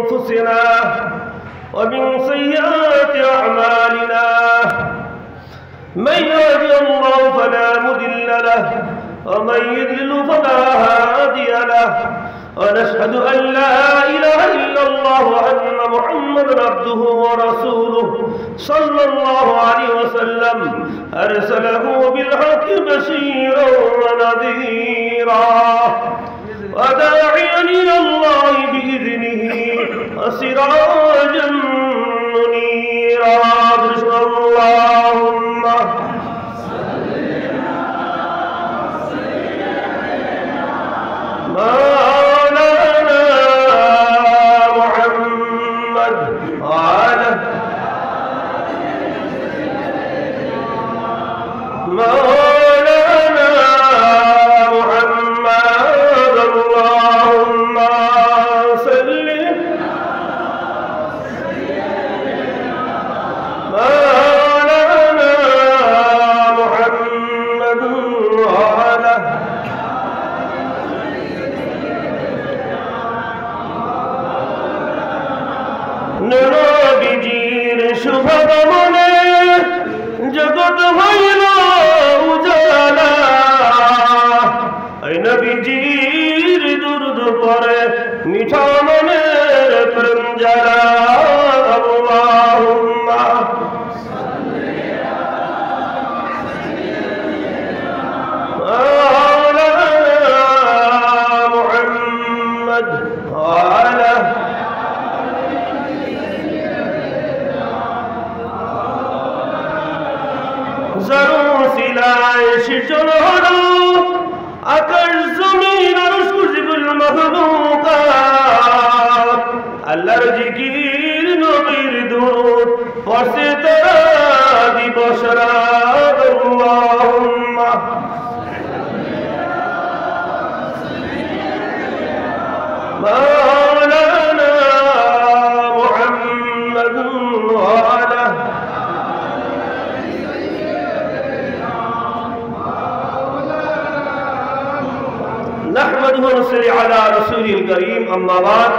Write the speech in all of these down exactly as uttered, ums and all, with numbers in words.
أنفسنا ومن سيئات أعمالنا من يهده الله فلا مضل له ومن يضلل فلا هادي له ونشهد أن لا إله إلا الله وأن محمدا عبده ورسوله صلى الله عليه وسلم أرسله بالحق بشيرا ونذيرا وداعيا إلى الله بإذنه وسراجا منيرا اللهم مولانا محمد وعلى مولانا محمد اللهم صل مولانا محمد وعلى নবীজির শুভ গমনে জগৎ হইল উজালা, নবীজির দুরূদ পড়ে মিঠা মনের প্রেম জ্বালা। আল্লাহুম্মা মাওলানা মুহাম্মদ ওয়া আলা জরুর সিলায় সৃজন হলো আকাশ জমিন আরশ কুরসিবুল মাখলুকাত, আল্লাহর জিকির নবীর দুরূদ পড়ছে তারা দিবস রাত। আল্লাহুম্মা মাওলানা মুহাম্মদ ওয়া আলা نحمده ونصلي على رسوله الكريم أما بعد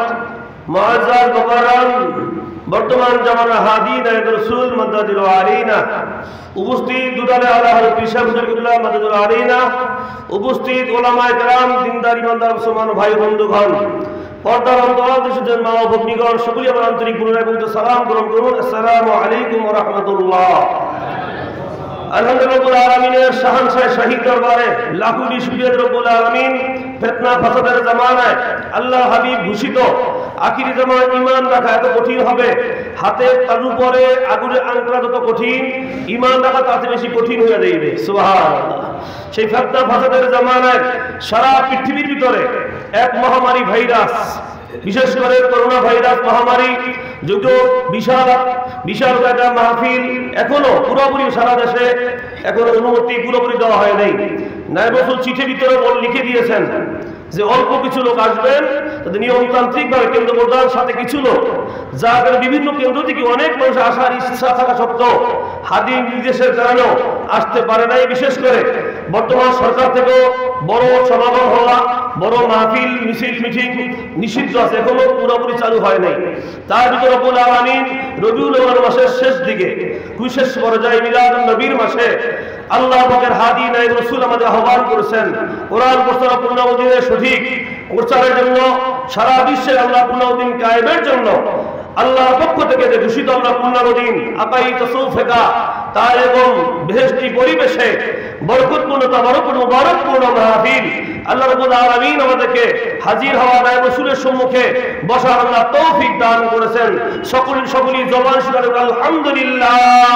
معزز মুকাররম বর্তমান জামানার হাদি নায়েব রাসূল মাদাদুল আলাইনা উপস্থিত দুদালে আলা হযরত পিশা বুজুর্গুল্লাহ মাদাদুল আলাইনা উপস্থিত ওলামায়ে কেরাম দিনদার ইমানদার মুসলমান ভাই বন্ধুগণ পর্দার অন্তরাল দেশের মা ও ভগ্নীগণ সকলে আমার আন্তরিক গুণগান এবং সালাম গ্রহণ করুন। আসসালামু আলাইকুম ওয়া রাহমাতুল্লাহ। আলহামদুলিল্লাহ রব্বুল আলামিনের শাহানশাহ শহীদ দরবারে লাখো শুকরিয়া রব্বুল আলামিন ফিতনা ফাসাদের জামানায় আল্লাহ হাবিব ঘোষিত আখিরি জামানায় ঈমান রাখা এত কঠিন হবে, হাতের তালু পরে আগুনের আংটা যত কঠিন ঈমান রাখা তাতে বেশি কঠিন হয়ে যাবে। সুবহানাল্লাহ। সেই ফিতনা ফাসাদের জামানায় সারা পৃথিবীর ভিতরে এক মহামারী ভাইরাস, বিশেষ করে করোনা ভাইরাস মহামারী যদিও বিশাল বিশাল একটা মাহফিল এখনো পুরোপুরি সারা দেশে এখনো অনুমতি পুরোপুরি দেওয়া হয় নাই। নায়েব রাসূল চিঠির ভিতরে লিখে দিয়েছেন যে অল্প কিছু লোক আসবেন, তাদের নিয়মতান্ত্রিকভাবে কেন্দ্র প্রধান সাথে কিছু লোক, যাদের বিভিন্ন কেন্দ্র থেকে অনেক মানুষ আসার ইচ্ছা থাকা সত্ত্বেও হাদি নির্দেশের কারণেও আসতে পারে নাই। বিশেষ করে বর্তমান সরকার থেকেও বড় সমাগম হওয়া, বড় মাহফিল মিছিল মিটিং নিষিদ্ধ আছে, এখনো পুরোপুরি চালু হয় নাই। তার ভিতরে রব্বুল আলামিন রবিউল আউয়াল মাসের শেষ দিকে বিশেষ পর্যায়ে মিলাদুন নবীর মাসে আল্লাহ পাকের হাদি নায়েব রাসূল আমাদের আহ্বান করেছেন কোরআন প্রচার পূর্ণাবদিনের সঠিক প্রচারের জন্য, সারা বিশ্বে আল্লাহ পূর্ণাবদিন কায়েমের জন্য আল্লাহর পক্ষ থেকে যে ঘোষিত আল্লাহ পূর্ণাবদিন আকাই তাসাউফেকা তার এবং বেহেশতি পরিবেশে বরকতপূর্ণ তাবারকপূর্ণ মুবারকপূর্ণ মাহফিল আল্লাহ রাব্বুল আলামিন আমাদেরকে হাজির হওয়া নায়েব রাসূলের সম্মুখে বসার আল্লাহ তৌফিক দান করেছেন। সকলের সকলেই জবান শুনে আলহামদুলিল্লাহ,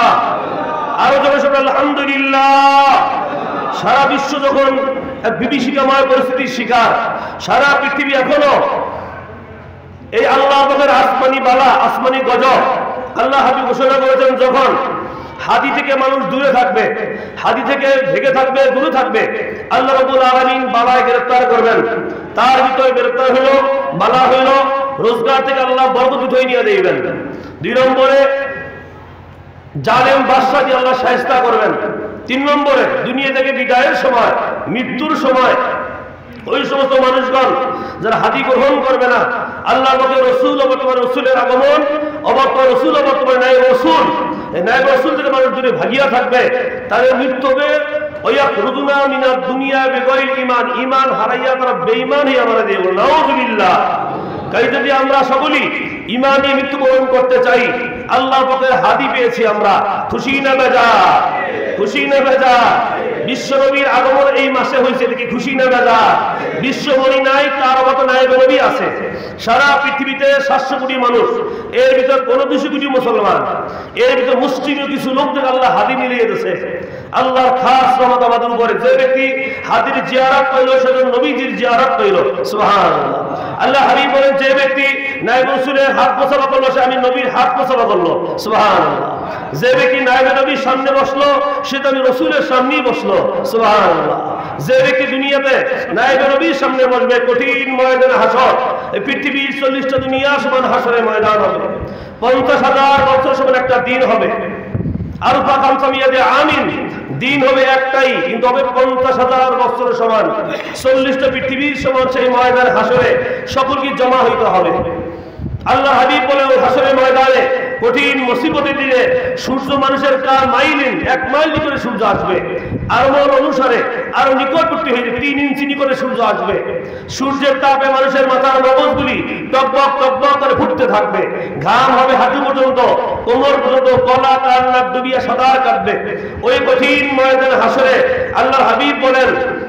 আরো জবান শুনে আলহামদুলিল্লাহ। সারা বিশ্ব যখন এক বিভীষিকাময় পরিস্থিতির শিকার, সারা পৃথিবী এখনো এই আল্লাহ পাকের আসমানি বালা আসমানি গজব আল্লাহ হাবিব ঘোষণা করেছেন, যখন হাদি থেকে মানুষ দূরে থাকবে, হাদি থেকে ঢেকে থাকবে, দূরে থাকবে, আল্লাহ রাব্বুল আলামিন বালায় গ্রেফতার করবেন। তার ভিতরে গ্রেফতার হলো বালা হলো রোজগার থেকে আল্লাহ বরকত উঠিয়ে নিয়ে দিবেন। দুই নম্বরে জালেম বাদশা দিয়ে আল্লাহ শায়েস্তা করবেন। তিন নম্বরে দুনিয়া থেকে বিদায়ের সময়, মৃত্যুর সময় ওই সমস্ত মানুষগণ যারা হাদি গ্রহণ করবে না, আল্লাহর পক্ষে রসুল অবর্তমান রসুলের আগমন, অবর্তমান রসুল অবর্তমান নায়েব রসুল, এই নায়েব রসুল থেকে মানুষ দূরে ভাগিয়া থাকবে, তাদের মৃত্যু হবে ওয়াখরুজুনা মিনাদ দুনিয়া বিগাইর ঈমান, ঈমান হারাইয়া তারা বেঈমান হয়ে মারা যাবে। নাউযুবিল্লাহ। তাই যদি আমরা সকলেই ঈমান নিয়ে মৃত্যুবরণ করতে চাই, আল্লাহর পক্ষে হাদি পেয়েছি আমরা, খুশি না বেজার? খুশি না বেজার? বিশ্বনবীর আগমন এই মাসে হয়েছে, দেখি খুশি না বেজার? বিশ্বনবী নাই, তার মতো নায়েব নবী আছে। সারা পৃথিবীতে সাতশো কোটি মানুষ, এর ভিতর কোন দুশো কোটি মুসলমান, এর ভিতর মুসলিমীয় কিছু লোকদের আল্লাহ হাদি মিলিয়ে দিয়েছে। আল্লাহর খাস রহমত আমাদের উপরে। যে ব্যক্তি হাদির জিয়ারত করল, সেজন্য নবীজির জিয়ারত করল। সুবহানাল্লাহ। আল্লাহ হাবিব বলেন, যে ব্যক্তি নায়েব রাসূলের হাত মুসাফা করলো, সে আমি নবীর হাত মুসাফা করলো। সুবহানাল্লাহ। যে ব্যক্তি নায়েব নবীর সামনে বসলো, সে তো আমি রাসূলের সামনেই বসলো। সুবহানাল্লাহ। যে ব্যক্তি দুনিয়াতে নায়েব নবীর সামনে বসবে, কঠিন ময়দানে হাসর, এই পৃথিবীর চল্লিশটা দুনিয়া সমান হাসরের ময়দান হবে। পঞ্চাশ হাজার বছর সমান একটা দিন হবে। আরফা খামসামিয়াতে আমিন, দিন হবে একটাই, কিন্তু হবে পঞ্চাশ হাজার বছরের সমান। চল্লিশটা পৃথিবীর সমান সেই ময়দানে হাসরে সকলকে জমা হইতে হবে। আল্লাহ হাবিব বলে, ওই হাসরের ময়দানে কঠিন মুসিবতের দিনে সূর্য মানুষের কার মাইলিন, এক মাইল করে সূর্য আসবে। আরমান অনুসারে আরো নিকটবর্তী হয়ে তিন ইঞ্চি করে সূর্য আসবে। সূর্যের তাপে মানুষের মাথার মগজগুলি টকবক টকবক করে ফুটতে থাকবে। ঘাম হবে হাঁটু পর্যন্ত, কোমর পর্যন্ত, গলা কান নাক ডুবিয়া সাঁতার কাটবে। ওই কঠিন ময়দানে হাসরে আল্লাহ হাবিব বলেন,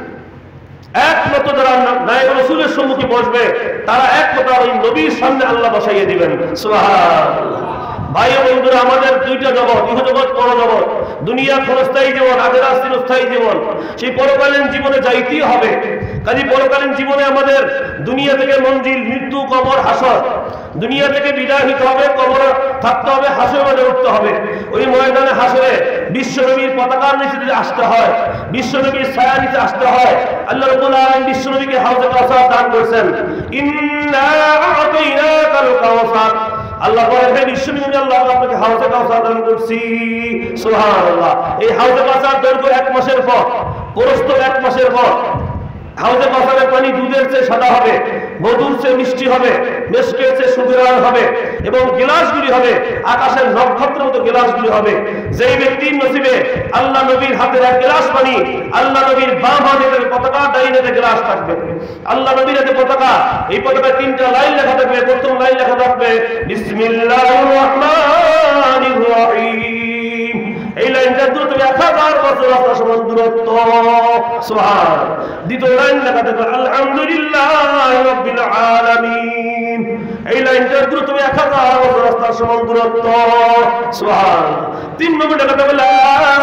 একমাত্র যারা নায়েব রাসূলের সম্মুখে বসবে, তারা একমাত্র ওই নবীর সামনে আল্লাহ বসাইয়ে দিবেন। সুবহানাল্লাহ। ভাই ও বন্ধুরা, আমাদের দুইটা জগৎ, ইহ জগৎ পর জগৎ। দুনিয়া ক্ষণস্থায়ী জীবন, আখিরাত চিরস্থায়ী জীবন। সেই পরকালীন জীবনে যাইতেই হবে। কাজে পরকালীন জীবনে আমাদের দুনিয়া থেকে মঞ্জিল মৃত্যু, কবর, হাসর। দুনিয়া থেকে বিদায় হতে হবে, কবর থাকতে হবে, হাসরের মধ্যে উঠতে হবে। ওই ময়দানে হাসরে বিশ্বনবীর পতাকার নিচে আসতে হয়, বিশ্বনবীর ছায়া নিচে আসতে হয়। আল্লাহ রাব্বুল আলামিন বিশ্বনবীকে হাউজে কাউসার দান করেছেন। ইন্না আ'তাইনাকাল কাউসার। আল্লাহ বলেন, হে বিশ্বনবী, আল্লাহ আপনাকে হাউজে কাউসার দান করছি। সুবহানাল্লাহ। এই হাউজে কাউসার দৈর্ঘ্য এক মাসের পথ, প্রস্থ এক মাসের পথ। হাউজে কাউসারের পানি দুধের চেয়ে সাদা হবে, মধুর চেয়ে মিষ্টি হবে, মেশকের চেয়ে সুগন্ধ হবে, এবং গিলাসগুলি হবে আকাশের নক্ষত্রের মতো গিলাসগুলি হবে। যেই ব্যক্তির নসিবে আল্লাহ নবীর হাতের এক গ্লাস পানি, আল্লাহ নবীর বাম হাতের পতাকা, ডাইন হাতে গ্লাস থাকবে। আল্লাহ নবীর হাতে পতাকা, এই পতাকায় তিনটা লাইন লেখা থাকবে। প্রথম লাইন লেখা থাকবে বিসমিল্লাহির রহমানির রহিম। এই লাইনটা দূরত্ব এক হাজার বছর রাস্তা সমান দূরত্ব। সুবহান। দ্বিতীয় লাইন লেখা থাকবে আলহামদুলিল্লাহি রাব্বিল আলামিন। এই লাইনটার দূরত্ব এক হাজার বছর রাস্তা সমান দূরত্ব। সুবহান। তিন নম্বর লেখা থাকবে লা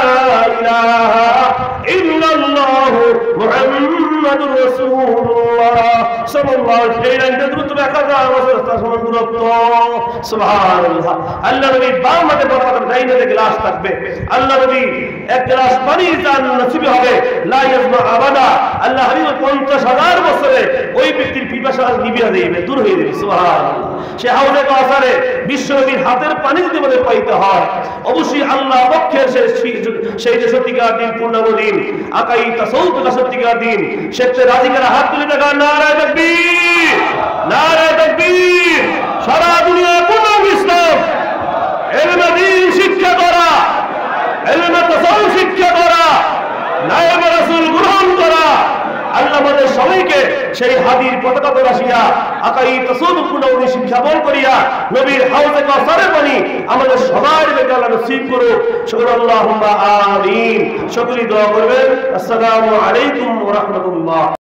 ইলাহা ইল্লাল্লাহু মুহাম্মাদুর রাসূলুল্লাহ সাল্লাল্লাহু আলাইহি ওয়াসাল্লাম। এই লাইনটার দূরত্ব এক হাজার বছর রাস্তা সমান দূরত্ব। সুবহানাল্লাহ। আল্লাহ নবীর বাম হাতে পতাকা, ডাইন হাতে গ্লাস থাকবে। আল্লাহ নবী এক গ্লাস পানি যার নসিবে হবে, লা ইয়াজমা আবাদা। আল্লাহ হাবিব পঞ্চাশ হাজার বছরে ওই ব্যক্তির পিপাসা নিভিয়ে দেবে, দূর হয়ে যাবে। সুবহানাল্লাহ। সে হাউজে কাউসারে বিশ্বনবীর হাতের পানি যদি আমাদের পাইতে হয়, অবশ্যই আল্লাহ পক্ষের সেই যে সত্যিকার দিন, পূর্ণাঙ্গ দিন, আকাই তাসাউফ কা সত্যিকার দিন, সেটা রাজিকার হাত তুলে দেখা, নারায়ে তাকবীর, নারায়ে তাকবীর। সারা দুনিয়া পূর্ণাঙ্গ ইসলাম, ইলমে দ্বীন শিক্ষা করা, ইলমে তাসাউফ শিক্ষা করা, নায়েব রাসূল গ্রহণ করা। আল্লাহ আমাদের সবাইকে সেই হাদির পতাকা রাশিয়া আকাই তাসাউফ পূর্ণাঙ্গ শিক্ষা বল করিয়া নবীর হাউজে কাউসারের পানি আমাদের সবার বেকে আল্লাহ নসিব করুক। শুকর আল্লাহুম্মা আমিন। সকলেই দোয়া করবেন। আসসালামু আলাইকুম ওয়া রাহমাতুল্লাহ।